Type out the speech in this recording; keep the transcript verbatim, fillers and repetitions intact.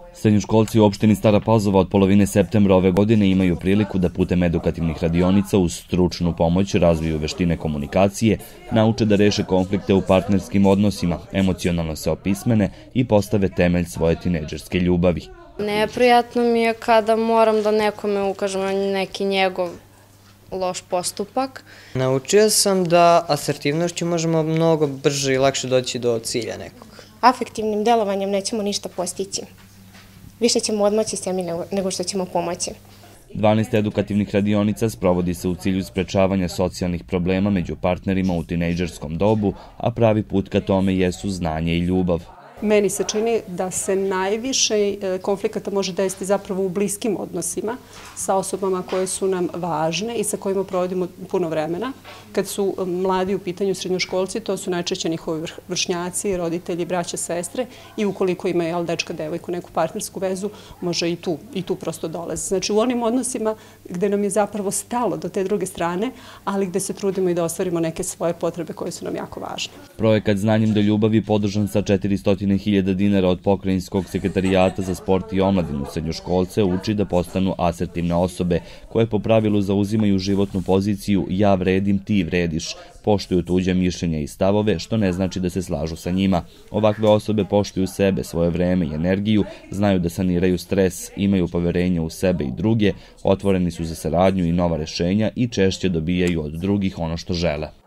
Srednjoškolci u opštini Stara Pazova od polovine septembra ove godine imaju priliku da putem edukativnih radionica uz stručnu pomoć razviju veštine komunikacije, nauče da reše konflikte u partnerskim odnosima, emocionalno se opismene i postave temelj svoje tinejdžerske ljubavi. Neprijatno mi je kada moram da nekome ukažem na neki njegov loš postupak. Naučio sam da asertivnošću možemo mnogo brže i lakše doći do cilja nekog. Afektivnim delovanjem nećemo ništa postići. Više ćemo odmoći sebi nego što ćemo pomoći. dvanaest edukativnih radionica sprovodi se u cilju sprečavanja socijalnih problema među partnerima u tinejdžerskom dobu, a pravi put ka tome jesu znanje i ljubav. Meni se čini da se najviše konflikata može desiti zapravo u bliskim odnosima sa osobama koje su nam važne i sa kojima provodimo puno vremena. Kad su mladi u pitanju srednjoškolci, to su najčešće njihovi vršnjaci, roditelji, braća, sestre i ukoliko imaju dečka, devojku, neku partnersku vezu, može i tu, i tu prosto dolazi. Znači u onim odnosima gde nam je zapravo stalo do te druge strane, ali gde se trudimo i da ostvarimo neke svoje potrebe koje su nam jako važne. Projekat Znanjem do ljubavi podržan sa četiristo hiljada dinara od Pokrajinskog sekretarijata za sport i omladinu srednjoškolce uči da postanu asertivne osobe koje po pravilu zauzimaju životnu poziciju ja vredim, ti vrediš, poštuju tuđe mišljenja i stavove, što ne znači da se slažu sa njima. Ovakve osobe poštuju sebe, svoje vreme i energiju, znaju da saniraju stres, imaju poverenje u sebe i druge, otvoreni su za saradnju i nova rešenja i češće dobijaju od drugih ono što žele.